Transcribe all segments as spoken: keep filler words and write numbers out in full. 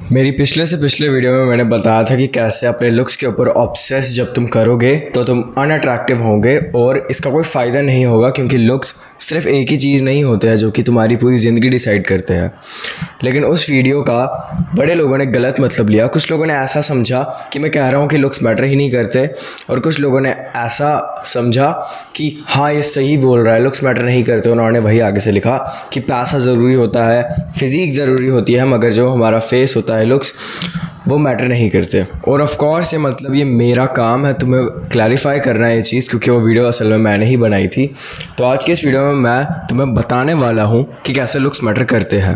मेरी पिछले से पिछले वीडियो में मैंने बताया था कि कैसे अपने लुक्स के ऊपर ऑब्सेस जब तुम करोगे तो तुम अनअट्रैक्टिव होगे और इसका कोई फ़ायदा नहीं होगा, क्योंकि लुक्स सिर्फ एक ही चीज़ नहीं होते हैं जो कि तुम्हारी पूरी ज़िंदगी डिसाइड करते हैं। लेकिन उस वीडियो का बड़े लोगों ने गलत मतलब लिया। कुछ लोगों ने ऐसा समझा कि मैं कह रहा हूँ कि लुक्स मैटर ही नहीं करते, और कुछ लोगों ने ऐसा समझा कि हाँ ये सही बोल रहा है, लुक्स मैटर नहीं करते। उन्होंने वही आगे से लिखा कि पैसा ज़रूरी होता है, फिज़ीक ज़रूरी होती है, मगर जो हमारा फेस होता है, लुक्स, वो मैटर नहीं करते। और ऑफ कोर्स ये मतलब ये मेरा काम है तुम्हें क्लैरिफाई करना है ये चीज़, क्योंकि वो वीडियो असल में मैंने ही बनाई थी। तो आज के इस वीडियो में मैं तुम्हें बताने वाला हूँ कि कैसे लुक्स मैटर करते हैं।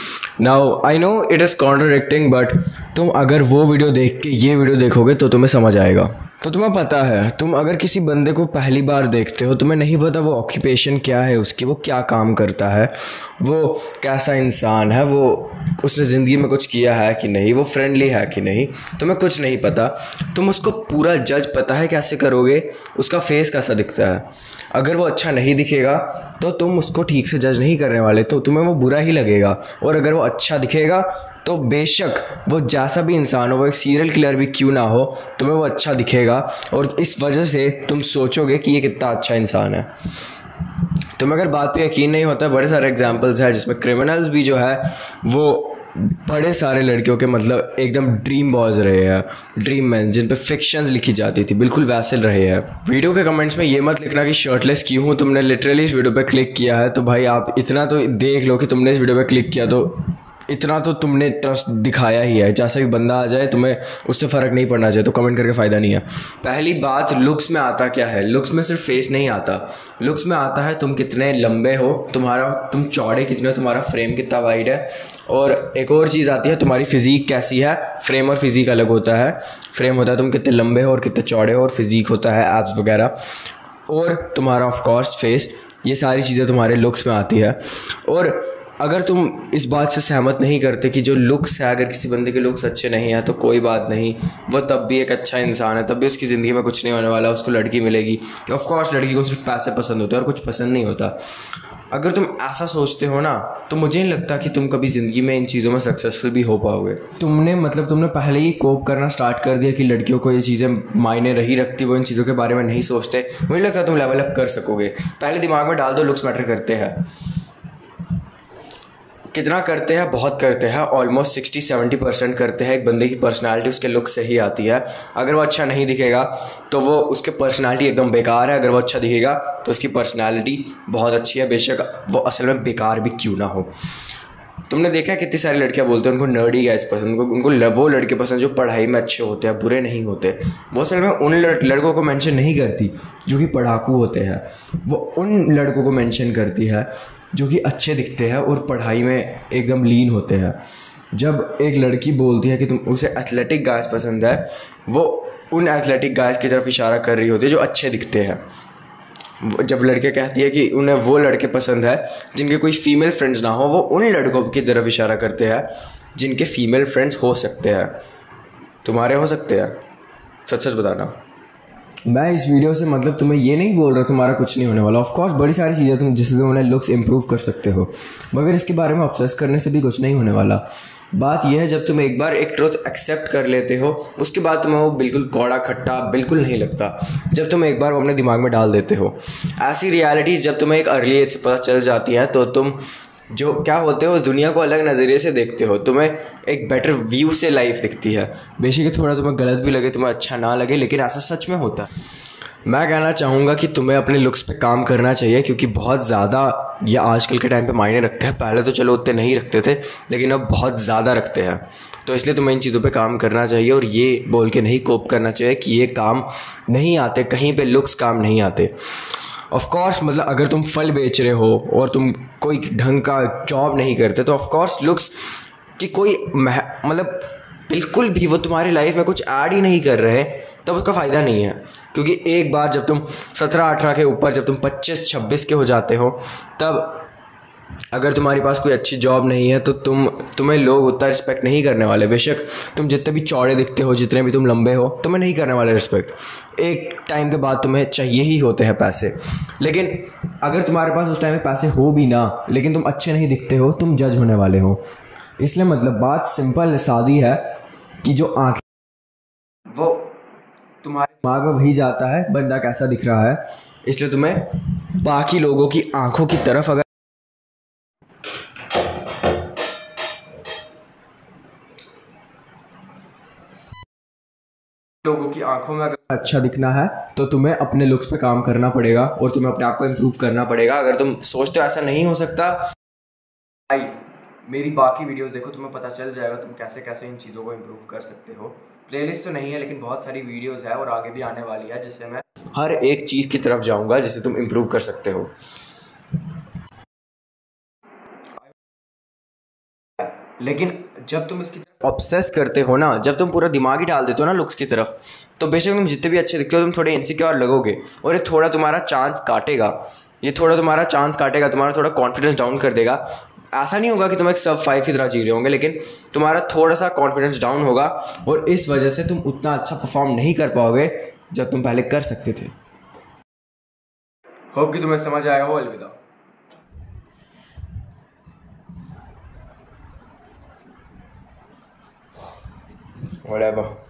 Now I know it is contradicting, but तुम अगर वो वीडियो देख के ये वीडियो देखोगे तो तुम्हें समझ आएगा। तो तुम्हें पता है, तुम अगर किसी बंदे को पहली बार देखते हो, तुम्हें नहीं पता वो ऑक्यूपेशन क्या है उसकी, वो क्या काम करता है, वो कैसा इंसान है, वो उसने ज़िंदगी में कुछ किया है कि नहीं, वो फ्रेंडली है कि नहीं, तुम्हें कुछ नहीं पता। तुम उसको पूरा जज पता है कैसे करोगे, उसका फेस कैसा दिखता है। अगर वो अच्छा नहीं दिखेगा तो तुम उसको ठीक से जज नहीं करने वाले, तो तुम्हें वो बुरा ही लगेगा। और अगर वो अच्छा दिखेगा तो बेशक वो जैसा भी इंसान हो, वो एक सीरियल किलर भी क्यों ना हो, तुम्हें वो अच्छा दिखेगा और इस वजह से तुम सोचोगे कि ये कितना अच्छा इंसान है। तुम्हें अगर बात पे यकीन नहीं होता, बड़े सारे एग्जांपल्स हैं जिसमें क्रिमिनल्स भी जो है वो बड़े सारे लड़कियों के मतलब एकदम ड्रीम बॉयज़ रहे हैं, ड्रीम मैन, जिन पे फिक्शंस लिखी जाती थी, बिल्कुल वैसे रहे हैं। वीडियो के कमेंट्स में ये मत लिखना कि शर्टलेस क्यों हूँ, तुमने लिटरली इस वीडियो पे क्लिक किया है तो भाई आप इतना तो देख लो कि तुमने इस वीडियो पे क्लिक किया, तो इतना तो तुमने ट्रस्ट दिखाया ही है। जैसा भी बंदा आ जाए तुम्हें उससे फ़र्क नहीं पड़ना चाहिए, तो कमेंट करके फ़ायदा नहीं है। पहली बात, लुक्स में आता क्या है? लुक्स में सिर्फ फेस नहीं आता, लुक्स में आता है तुम कितने लंबे हो, तुम्हारा तुम चौड़े कितने हो, तुम्हारा फ्रेम कितना वाइड है, और एक और चीज़ आती है तुम्हारी फ़िज़ीक कैसी है। फ्रेम और फिज़ीक अलग होता है। फ्रेम होता है तुम कितने लंबे हो और कितने चौड़े हो, और फिज़ीक होता है एब्स वगैरह, और तुम्हारा ऑफ कोर्स फेस। ये सारी चीज़ें तुम्हारे लुक्स में आती है। और अगर तुम इस बात से सहमत नहीं करते कि जो लुक्स है, अगर किसी बंदे के लुक्स अच्छे नहीं हैं तो कोई बात नहीं, वो तब भी एक अच्छा इंसान है, तब भी उसकी ज़िंदगी में कुछ नहीं होने वाला, उसको लड़की मिलेगी। ऑफ कोर्स लड़की को सिर्फ पैसे पसंद होते हैं और कुछ पसंद नहीं होता। अगर तुम ऐसा सोचते हो ना, तो मुझे नहीं लगता कि तुम कभी ज़िंदगी में इन चीज़ों में सक्सेसफुल भी हो पाओगे। तुमने मतलब तुमने पहले ही कोप करना स्टार्ट कर दिया कि लड़कियों को ये चीज़ें मायने रही रखती, वो इन चीज़ों के बारे में नहीं सोचते। मुझे लगता है तुम लेवल अप कर सकोगे। पहले दिमाग में डाल दो लुक्स मैटर करते हैं। कितना करते हैं? बहुत करते हैं। ऑलमोस्ट सिक्सटी सेवेंटी परसेंट करते हैं। एक बंदे की पर्सनालिटी उसके लुक से ही आती है। अगर वो अच्छा नहीं दिखेगा तो वो उसके पर्सनालिटी एकदम बेकार है, अगर वो अच्छा दिखेगा तो उसकी पर्सनालिटी बहुत अच्छी है, बेशक वो असल में बेकार भी क्यों ना हो। तुमने देखा है कितनी सारी लड़कियां बोलते हैं उनको नर्डी गाइस पसंद, उनको उनको वो लड़के पसंद जो पढ़ाई में अच्छे होते हैं, बुरे नहीं होते। वो असल में उन लड़कों को मेंशन नहीं करती जो कि पढ़ाकू होते हैं, वो उन लड़कों को मेंशन करती है जो कि अच्छे दिखते हैं और पढ़ाई में एकदम लीन होते हैं। जब एक लड़की बोलती है कि तुम उसे एथलेटिक गाइस पसंद है, वो उन एथलेटिक गाइस की तरफ इशारा कर रही होती है जो अच्छे दिखते हैं। जब लड़के कहती है कि उन्हें वो लड़के पसंद है जिनके कोई फीमेल फ्रेंड्स ना हो, वो उन लड़कों की तरफ इशारा करते हैं जिनके फीमेल फ्रेंड्स हो सकते हैं। तुम्हारे हो सकते हैं? सच सच बताना। मैं इस वीडियो से मतलब तुम्हें ये नहीं बोल रहा तुम्हारा कुछ नहीं होने वाला। ऑफ कोर्स बड़ी सारी चीज़ें तुम जिससे तुम उन्हें लुक्स इंप्रूव कर सकते हो, मगर इसके बारे में ऑब्सेस करने से भी कुछ नहीं होने वाला। बात यह है, जब तुम एक बार एक ट्रुथ एक्सेप्ट कर लेते हो, उसके बाद तुम्हें वो बिल्कुल कौड़ा खट्टा बिल्कुल नहीं लगता। जब तुम एक बार वो अपने दिमाग में डाल देते हो, ऐसी रियलिटीज़ जब तुम्हें एक अर्ली एज से पता चल जाती है, तो तुम जो क्या होते हो, दुनिया को अलग नज़रिए से देखते हो, तुम्हें एक बेटर व्यू से लाइफ दिखती है। बेशक थोड़ा तुम्हें गलत भी लगे, तुम्हें अच्छा ना लगे, लेकिन ऐसा सच में होता है। मैं कहना चाहूँगा कि तुम्हें अपने लुक्स पे काम करना चाहिए, क्योंकि बहुत ज़्यादा ये आजकल के टाइम पे मायने रखते हैं। पहले तो चलो उतने नहीं रखते थे, लेकिन अब बहुत ज़्यादा रखते हैं। तो इसलिए तुम्हें इन चीज़ों पे काम करना चाहिए, और ये बोल के नहीं कोप करना चाहिए कि ये काम नहीं आते, कहीं पे लुक्स काम नहीं आते। ऑफ कोर्स मतलब अगर तुम फल बेच रहे हो और तुम कोई ढंग का जॉब नहीं करते, तो ऑफ कोर्स लुक्स की कोई मतलब बिल्कुल भी वो तुम्हारी लाइफ में कुछ ऐड ही नहीं कर रहे, तब उसका फ़ायदा नहीं है। क्योंकि एक बार जब तुम सत्रह अठारह के ऊपर, जब तुम पच्चीस छब्बीस के हो जाते हो, तब अगर तुम्हारे पास कोई अच्छी जॉब नहीं है तो तुम तुम्हें लोग उतना रिस्पेक्ट नहीं करने वाले। बेशक तुम जितने भी चौड़े दिखते हो, जितने भी तुम लंबे हो, तुम्हें नहीं करने वाले रिस्पेक्ट। एक टाइम के बाद तुम्हें चाहिए ही होते हैं पैसे। लेकिन अगर तुम्हारे पास उस टाइम में पैसे हो भी ना, लेकिन तुम अच्छे नहीं दिखते हो, तुम जज होने वाले हो। इसलिए मतलब बात सिंपल सादी है कि जो आँखें वो तुम्हारे दिमाग में वही जाता है बंदा कैसा दिख रहा है। इसलिए तुम्हें बाकी लोगों की आंखों की तरफ अगर लोगों की आंखों में अगर अच्छा दिखना है तो तुम्हें अपने लुक्स पे काम करना पड़ेगा और तुम्हें अपने आप को इम्प्रूव करना पड़ेगा। अगर तुम सोचते हो ऐसा नहीं हो सकता, भाई मेरी बाकी वीडियोस देखो, तुम्हें पता चल जाएगा तुम कैसे कैसे इन चीज़ों को इम्प्रूव कर सकते हो। प्लेलिस्ट तो नहीं है लेकिन बहुत सारी वीडियोस है और आगे भी आने वाली है जिससे मैं हर एक चीज़ की तरफ जाऊंगा जिसे तुम इम्प्रूव कर सकते हो। लेकिन जब तुम इसकी ऑब्सेस करते हो ना, जब तुम पूरा दिमाग ही डाल देते हो ना लुक्स की तरफ, तो बेशक तुम जितने भी अच्छे दिखते हो तुम थोड़े इनसिक्योर लगोगे और ये थोड़ा तुम्हारा चांस काटेगा ये थोड़ा तुम्हारा चांस काटेगा तुम्हारा थोड़ा कॉन्फिडेंस डाउन कर देगा। ऐसा नहीं होगा कि तुम एक सब फाइव की तरह जी रहे होंगे, लेकिन तुम्हारा थोड़ा सा कॉन्फिडेंस डाउन होगा और इस वजह से तुम उतना अच्छा परफॉर्म नहीं कर पाओगे जब तुम पहले कर सकते थे। होप कि तुम्हें समझ आया हो। अलविदा। Whatever.